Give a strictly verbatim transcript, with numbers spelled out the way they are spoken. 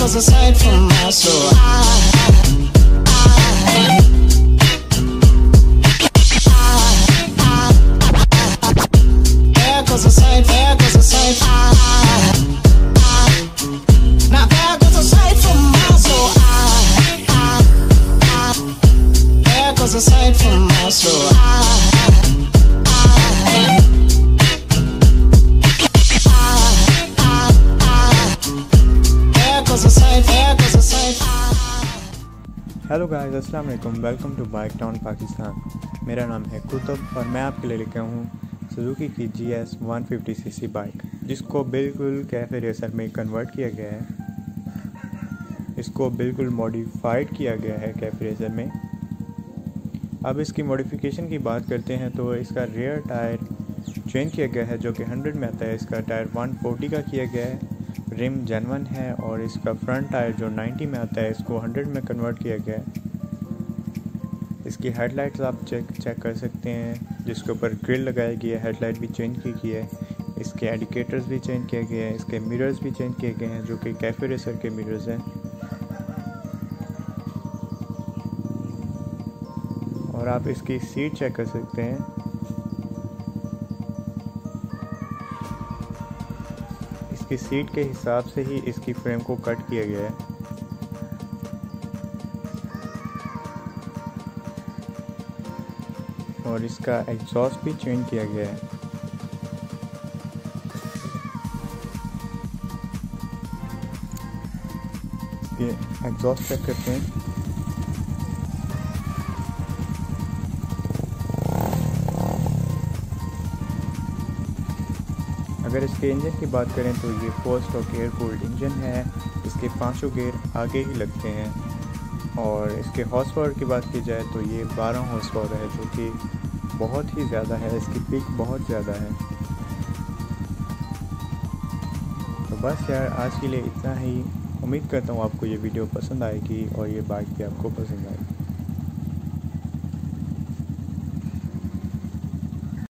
goes aside from my soul. There goes aside, there goes aside. Now there goes aside from my soul. There goes aside from my soul. Hello guys, अस्सलाम वालेकुम। Welcome to bike town Pakistan. मेरा नाम है कुतुब और मैं आपके लिए लेकर हूँ सुजुकी की G S one fifty C C bike, जिसको बिल्कुल कैफ़े रेसर में कन्वर्ट किया गया है। इसको बिल्कुल मॉडिफाइड किया गया है कैफ़े रेसर में। अब इसकी मॉडिफिकेशन की बात करते हैं तो इसका रेयर टायर चेंज किया गया है, जो कि हंड्रेड में आता है। इसका टायर वन फोर्टी का किया गया है, रिम जेनवन है। और इसका फ्रंट टायर जो नाइन्टी में आता है, इसको हंड्रेड में कन्वर्ट किया गया है। इसकी हेडलाइट्स आप चेक चेक कर सकते हैं, जिसके ऊपर ग्रिल लगाई गई है। हेडलाइट भी चेंज की गई है। इसके इंडिकेटर्स भी चेंज किए गए हैं। इसके मिरर्स भी चेंज किए गए हैं, जो कि कैफ़े रेसर के मिरर्स हैं। और आप इसकी सीट चेक कर सकते हैं। इसकी सीट के हिसाब से ही इसकी फ्रेम को कट किया गया है। और इसका एग्जॉस्ट भी चेंज किया गया है। ये एग्जॉस्ट चेक करते हैं। अगर इसके इंजन की बात करें तो ये four stroke air cooled engine है। इसके पांचों गियर आगे ही लगते हैं। और इसके हॉर्स पावर की बात की जाए तो ये बारह हॉर्स पावर है, जो कि बहुत ही ज़्यादा है। इसकी पिक बहुत ज़्यादा है। तो बस यार, आज के लिए इतना ही। उम्मीद करता हूँ आपको ये वीडियो पसंद आएगी और ये बाइक भी आपको पसंद आएगी।